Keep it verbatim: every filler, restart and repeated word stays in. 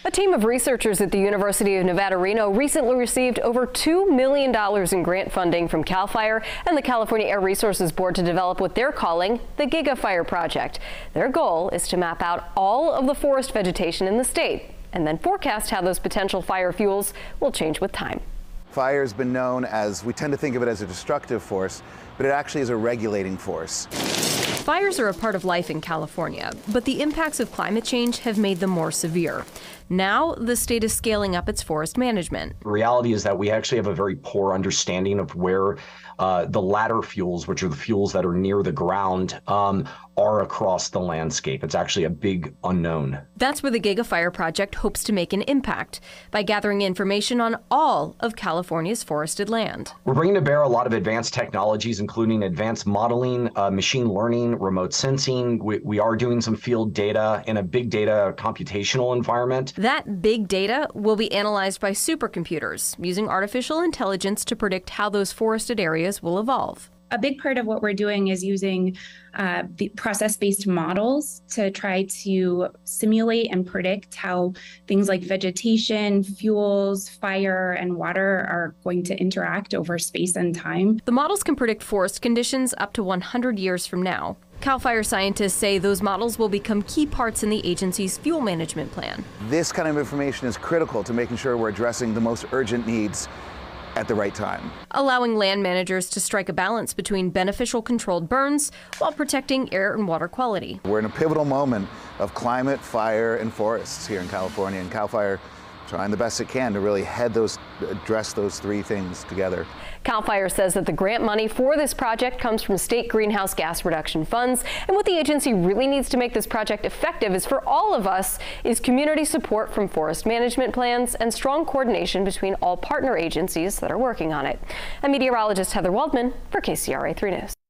A team of researchers at the University of Nevada, Reno recently received over two million dollars in grant funding from Cal Fire and the California Air Resources Board to develop what they're calling the Giga Fire project. Their goal is to map out all of the forest vegetation in the state and then forecast how those potential fire fuels will change with time. Fire has been known as, we tend to think of it as a destructive force, but it actually is a regulating force. Fires are a part of life in California, but the impacts of climate change have made them more severe. Now, the state is scaling up its forest management. The reality is that we actually have a very poor understanding of where uh, the ladder fuels, which are the fuels that are near the ground, um, are across the landscape. It's actually a big unknown. That's where the Giga Fire project hopes to make an impact, by gathering information on all of California's forested land. We're bringing to bear a lot of advanced technologies, including advanced modeling, uh, machine learning, remote sensing. We, we are doing some field data in a big data computational environment. That big data will be analyzed by supercomputers, using artificial intelligence to predict how those forested areas will evolve. A big part of what we're doing is using uh, the process-based models to try to simulate and predict how things like vegetation, fuels, fire, and water are going to interact over space and time. The models can predict forest conditions up to one hundred years from now. Cal Fire scientists say those models will become key parts in the agency's fuel management plan. This kind of information is critical to making sure we're addressing the most urgent needs at the right time, allowing land managers to strike a balance between beneficial controlled burns while protecting air and water quality. We're in a pivotal moment of climate, fire, and forests here in California, and Cal Fire trying the best it can to really head those, address those three things together. Cal Fire says that the grant money for this project comes from state greenhouse gas reduction funds, and what the agency really needs to make this project effective is for all of us is community support from forest management plans and strong coordination between all partner agencies that are working on it. I'm meteorologist Heather Waldman for K C R A three News.